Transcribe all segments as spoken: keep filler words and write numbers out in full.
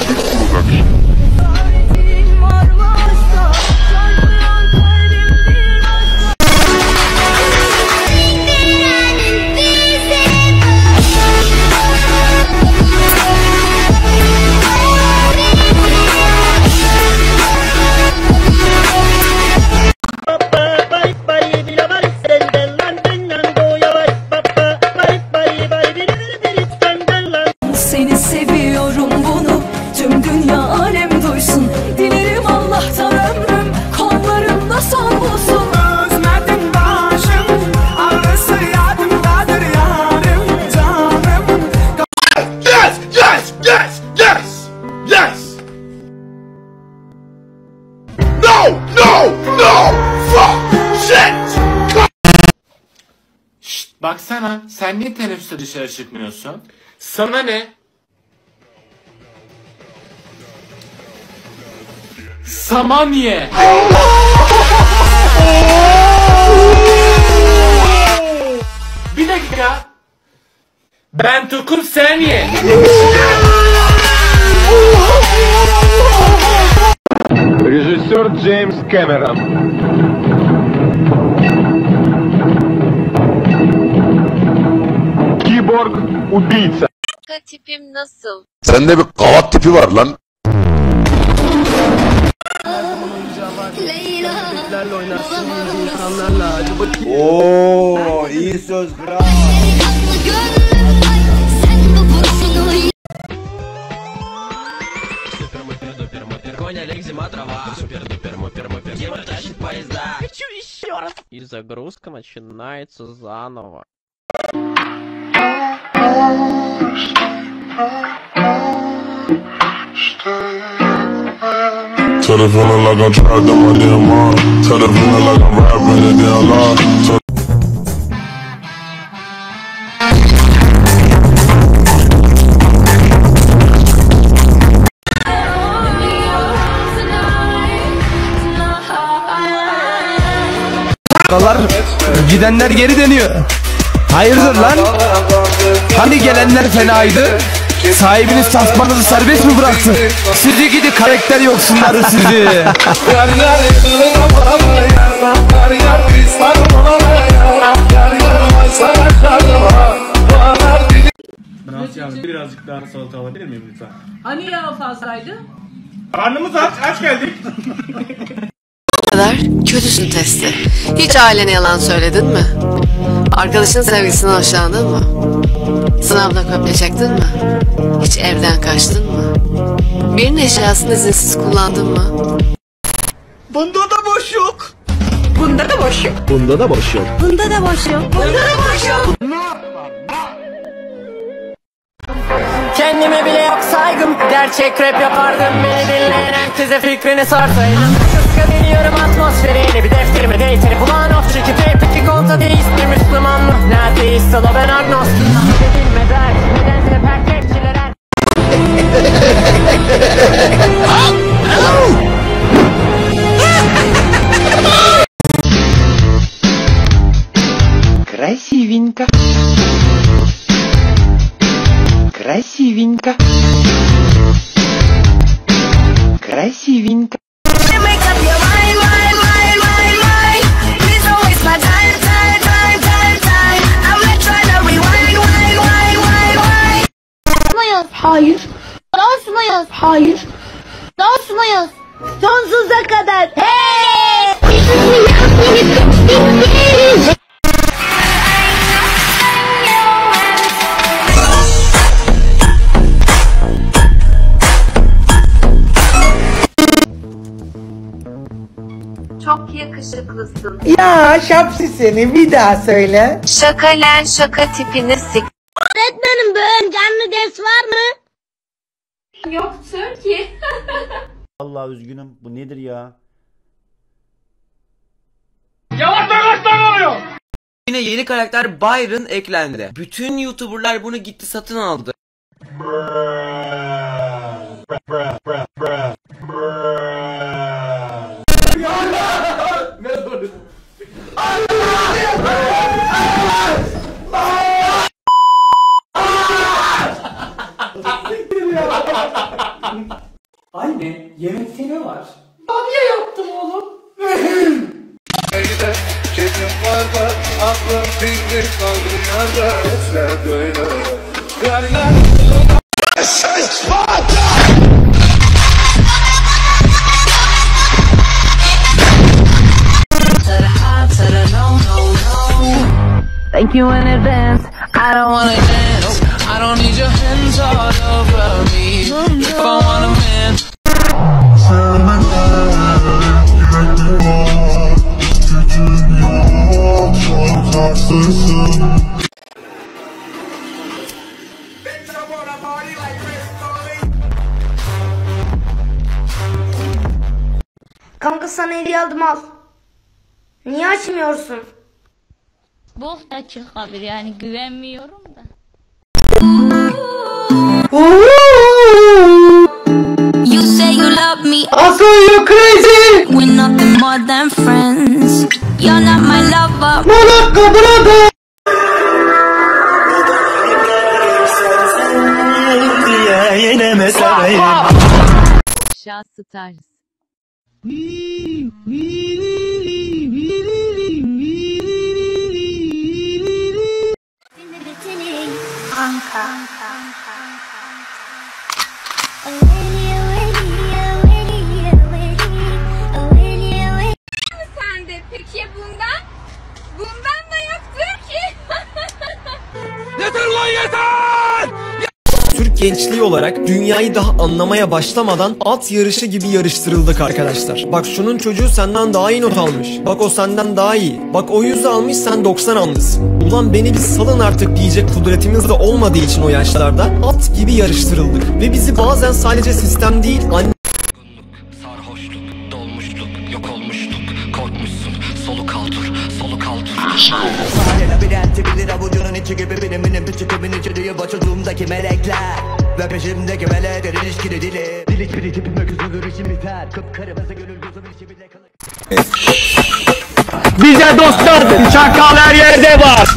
Seni seviyorum, bunu tüm dünya alem duysun. Dilerim Allah'tan ömrüm kollarımda son bulsun. Özledim başım, ağrısı yadımdadır yarim canım. Yes, yes, yes, yes, yes. No, no, no, fuck, shit. Şşt, baksana, sen niye teneffüste dışarı çıkmıyorsun? Sana ne? Saman ye. Bir dakika. Ben tokum, sen ye. Rejisör James Cameron. Kiborg убийца. Tipim nasıl? Sende bir kavat tipi var lan. Oo, iyi söz, bravo. И загрузка начинается заново. Tell the feeling like I'm trapped in my damn mind. Tell the feeling like I'm rapping a damn lie. Gidenler geri dönüyor. Hayırdır lan? Hani gelenler fenaydı? Sahibiniz tasmanızı serbest mi bıraktı? Sizi gidi karakter yoksunları sizi. Birazcık daha salata alabilir miyim lütfen? Hani yağ fazlaydı? Karnımız aç, aç geldik. kadar kötüsün testi. Hiç ailene yalan söyledin mi? Arkadaşın sevgisinden hoşlandın mı? Sınavda kopya çektin mi? Hiç evden kaçtın mı? Birinin eşyasını izinsiz kullandın mı? Bunda da boş yok. Bunda da boş yok. Bunda da boş yok. Bunda da boş yok. Bunda da boş yok. Kendime bile yok saygım. Gerçek rap yapardım. Beni dinleyen herkese fikrini sorsaydım. Kıskabiliyorum atmosferi. Yeni bir defterime date'ini bulan of çekip hep kolta deist bir Müslüman mı? Neredeyiz sala ben agnostik. Edilme der. Nedense hep her rapçiler. Красивенько. Красивенько. Красивенько. Hayır. Dans mıyız? Hayır. Dans mıyız? Sonsuza kadar. Hey! Çok yakışıklısın. Ya şapsi seni bir daha söyle. Şaka lan şaka tipini sik. Öğretmenim bugün canlı ders var mı? Yoktur ki. Vallahi üzgünüm. Bu nedir ya? Yine yeni karakter Byron eklendi. Bütün YouTuber'lar bunu gitti satın aldı. Ne Anne, yemekte ne var? Bamya yaptım oğlum. Kedim var var, aklım fikri kaldı yanda. Esler böyle. Yerler. Ses Sparta! Thank you in advance. I don't wanna dance. I don't need your hands all over me. If I want a man. Kanka sana hediye aldım al. Niye açmıyorsun? Bok da çıkabilir yani güvenmiyorum da. You say you love me, I saw you crazy. we're nothing more than friends. You're not my lover. Monaco brother. Şah Stars. Sen de peki bundan? Bundan da yoktur ki. Yeter lan yeter! Türk gençliği olarak dünyayı daha anlamaya başlamadan at yarışı gibi yarıştırıldık arkadaşlar. Bak şunun çocuğu senden daha iyi not almış. Bak o senden daha iyi. Bak o yüz almış sen doksan almışsın. Ulan beni bir salın artık diyecek kudretimiz de olmadığı için o yaşlarda at gibi yarıştırıldık. Ve bizi bazen sadece sistem değil anne... Sarhoşluk, dolmuşluk, yok olmuşluk, korkmuşsun, soluk aldır, soluk aldır. Labirenti bilir avucunun içi gibi benim benim piçikimin içeriği başucumdaki melekler. Ve peşimdeki meleğin ilişkili dili. Dilik biri tipime küsülür işim biter. Kıpkırmızı gönül gözüm içi bile kalır. Bize dost verdin, çakal her yerde var.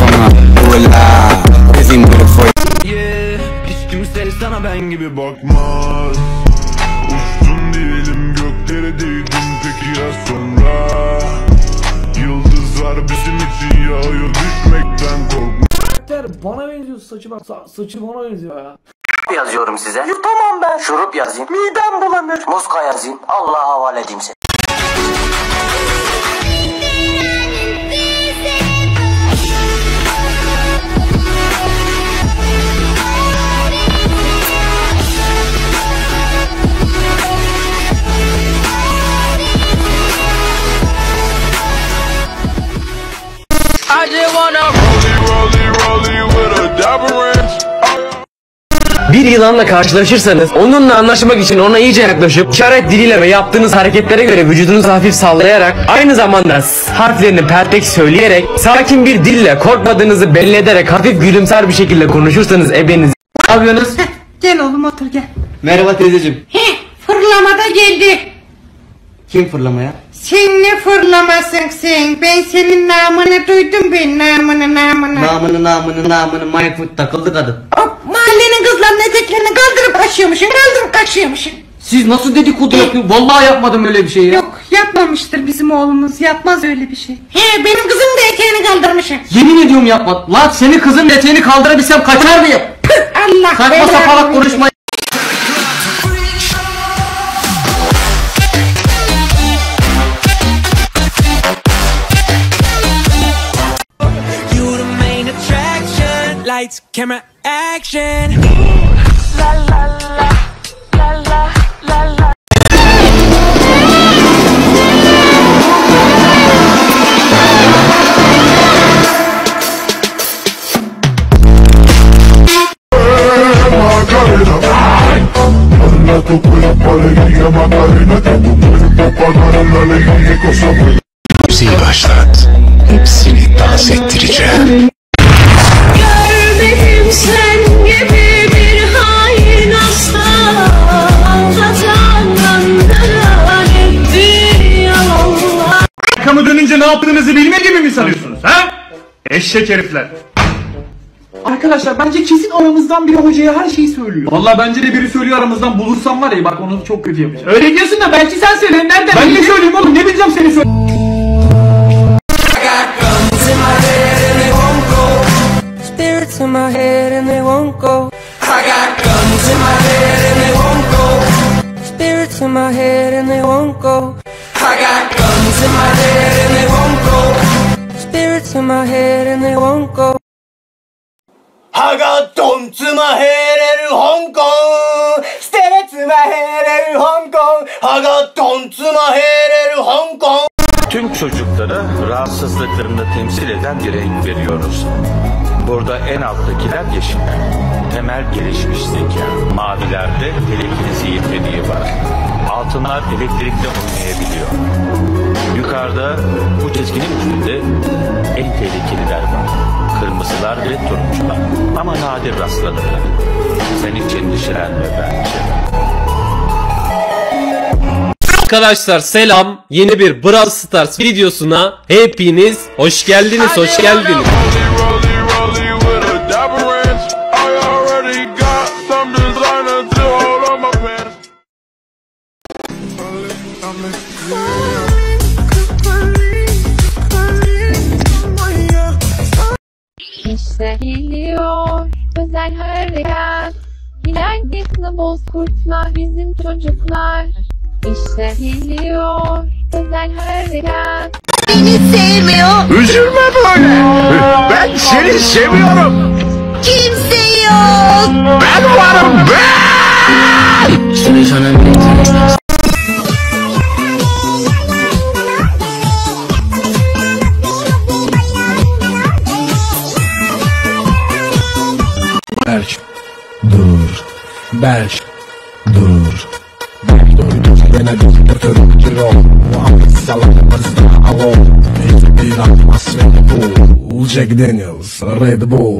Yeah, hiç kimse sana ben gibi bakmaz. Uçtun diyelim göklere değdin peki ya sonra? Yıldızlar bizim için yağıyor düşmekten korkma. Bana benziyor saçı bak sa saçı bana benziyor ya. Yazıyorum size. Yutamam ben. Şurup yazayım. Midem bulanır. Muska yazayım. Allah'a havale edeyim seni. I just wanna rollie, rollie, rollie with a dapper ranch. Bir yılanla karşılaşırsanız onunla anlaşmak için ona iyice yaklaşıp işaret diliyle ve yaptığınız hareketlere göre vücudunuzu hafif sallayarak aynı zamanda s harflerini peltek söyleyerek sakin bir dille korkmadığınızı belli ederek hafif gülümser bir şekilde konuşursanız ebeniz. Ne yapıyorsunuz? Gel oğlum otur gel. Merhaba teyzeciğim. He fırlamada geldi. Kim fırlamaya? Sen ne fırlamasın sen? Ben senin namını duydum ben namını namını. Namını namını namını Mayfoot takıldı kadın. Hop mahallenin kızlarının eteklerini kaldırıp kaçıyormuşsun kaldırıp kaçıyormuşsun. Siz nasıl dedikodu yapıyorsunuz? Vallahi yapmadım öyle bir şey ya. Yok yapmamıştır bizim oğlumuz yapmaz öyle bir şey. He benim kızım da eteğini kaldırmışım. Yemin ediyorum yapmadım. Lan senin kızın eteğini kaldırabilsem kaçar mıyım? Allah Saçma saparak konuşma. lights, camera, action. La la la, la la la la. Tu cuerpo alegría Macarena, que tu cuerpo para dar la alegría y cosa buena. Hepsiyi başlat, hepsini dans ettireceğim. Görmedim sen gibi bir hain asla. Kazananlara gitti yollar. Arkamı dönünce ne yaptığınızı bilme gibi mi sanıyorsunuz ha? Eşek herifler. Arkadaşlar bence kesin aramızdan biri hocaya her şeyi söylüyor. Vallahi bence de biri söylüyor aramızdan, bulursam var ya bak onu çok kötü yapacağım. Öyle diyorsun da belki sen söyle, nereden? Ben ne söyleyeyim oğlum, ne bileceğim seni söyle. Spirits in my head and they won't go. I got guns in my head and they won't go. Spirits in my head and they won't go. I got guns in my head and they won't go. Spirits in my head and they won't go. I got guns in my head and Hong Kong. Spirits in my head and Hong Kong. I got guns in my head and Hong Kong. Tüm çocuklara rahatsızlıklarını temsil eden bir renk veriyoruz. Burada en alttakiler yeşil, temel gelişmiş zeka. Mavilerde elektrik yeteneği var. Altınlar elektrikle oynayabiliyor. Yukarıda bu çizginin üstünde en tehlikeliler var. Kırmızılar ve turuncular. Ama nadir rastlanırlar. Sen hiç endişelenme bence. Arkadaşlar selam, yeni bir Brawl Stars videosuna hepiniz hoş geldiniz, hoş geldiniz. İşte geliyor özel harekat. Hilal Dikla Bozkurtlar bizim çocuklar. İşte geliyor özel harekat. Beni sevmiyor. Üzülme böyle. Ben seni seviyorum. Kimse yok. Ben varım ben. Seni sana Berç, dur. Berç, dur. Berç, dur. Bana dur. Götürüm kiro. Muhammed Salah'ımızda avol. Bir atmaz Red Bull. Jack Daniels, Red Bull.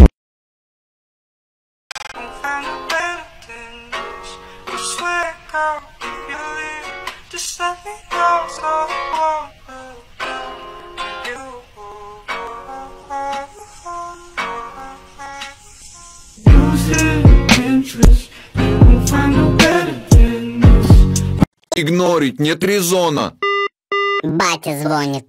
Игнорить нет резона. Батя звонит.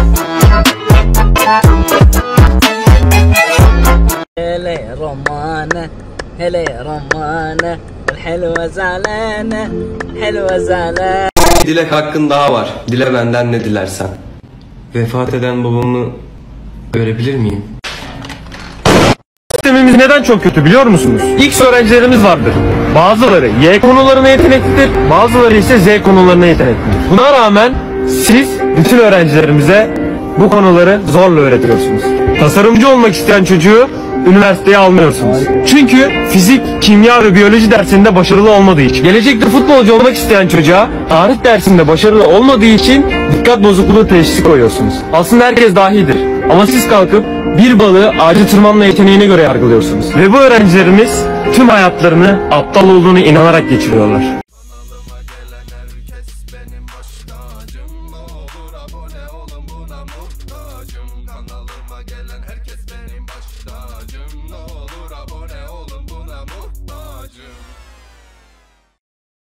هلا رمانة هلا رمانة الحلوة زعلانة الحلوة زعلانة. Bir dilek hakkın daha var. Dile benden ne dilersen. Vefat eden babamı görebilir miyim? Sistemimiz neden çok kötü biliyor musunuz? X öğrencilerimiz vardır. Bazıları Y konularına yeteneklidir, bazıları ise Z konularına yeteneklidir. Buna rağmen siz bütün öğrencilerimize bu konuları zorla öğretiyorsunuz. Tasarımcı olmak isteyen çocuğu üniversiteye almıyorsunuz. Çünkü fizik, kimya ve biyoloji dersinde başarılı olmadığı için. Gelecekte futbolcu olmak isteyen çocuğa tarih dersinde başarılı olmadığı için dikkat bozukluğu teşhisi koyuyorsunuz. Aslında herkes dahidir. Ama siz kalkıp bir balığı ağaca tırmanma yeteneğine göre yargılıyorsunuz. Ve bu öğrencilerimiz tüm hayatlarını aptal olduğunu inanarak geçiriyorlar.